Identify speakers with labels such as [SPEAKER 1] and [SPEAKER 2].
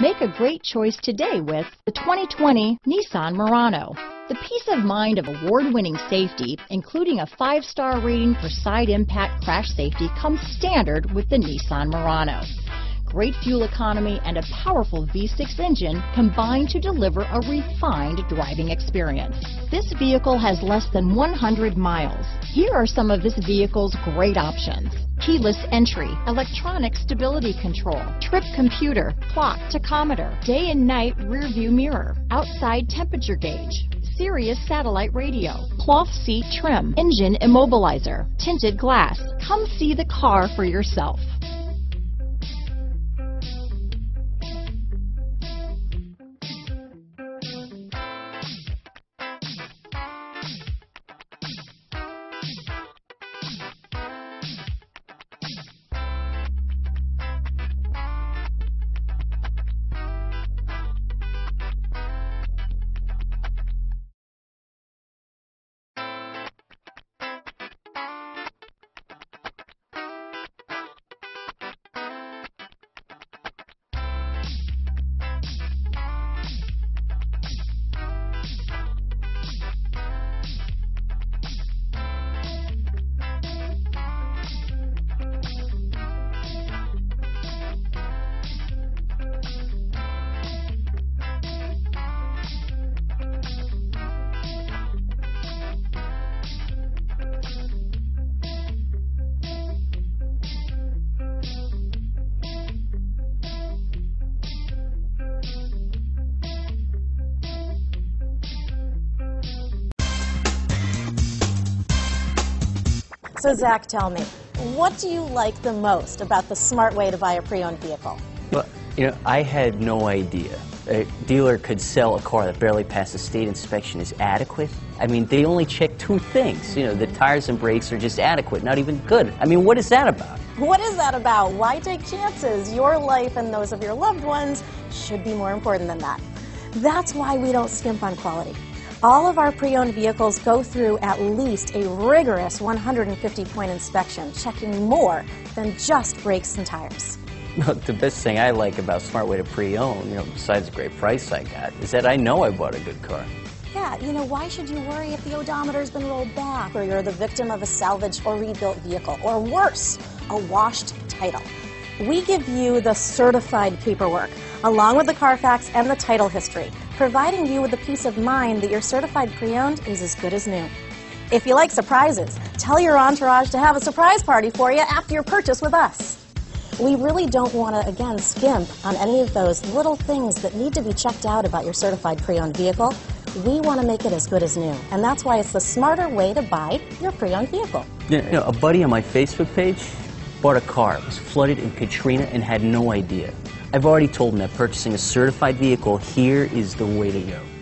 [SPEAKER 1] Make a great choice today with the 2020 Nissan Murano. The peace of mind of award-winning safety, including a 5-star rating for side impact crash safety, comes standard with the Nissan Murano. Great fuel economy and a powerful V6 engine combine to deliver a refined driving experience. This vehicle has less than 100 miles. Here are some of this vehicle's great options: keyless entry, electronic stability control, trip computer, clock, tachometer, day and night rear view mirror, outside temperature gauge, Sirius satellite radio, cloth seat trim, engine immobilizer, tinted glass. Come see the car for yourself.
[SPEAKER 2] So Zach, tell me, what do you like the most about the smart way to buy a pre-owned vehicle?
[SPEAKER 3] Well, I had no idea a dealer could sell a car that barely passed the state inspection as adequate. I mean, they only check 2 things. The tires and brakes are just adequate, not even good. I mean, what is that about?
[SPEAKER 2] What is that about? Why take chances? Your life and those of your loved ones should be more important than that. That's why we don't skimp on quality. All of our pre-owned vehicles go through at least a rigorous 150-point inspection, checking more than just brakes and tires.
[SPEAKER 3] The best thing I like about Smart Way to Pre-Own, besides the great price I got, is that I know I bought a good car.
[SPEAKER 2] Yeah, why should you worry if the odometer's been rolled back, or you're the victim of a salvaged or rebuilt vehicle, or worse, a washed title? We give you the certified paperwork, along with the Carfax and the title history, providing you with the peace of mind that your certified pre-owned is as good as new. If you like surprises, tell your entourage to have a surprise party for you after your purchase with us. We really don't want to, again, skimp on any of those little things that need to be checked out about your certified pre-owned vehicle. We want to make it as good as new, and that's why it's the smarter way to buy your pre-owned vehicle.
[SPEAKER 3] A buddy on my Facebook page bought a car, was flooded in Katrina, and had no idea. I've already told him that purchasing a certified vehicle here is the way to go.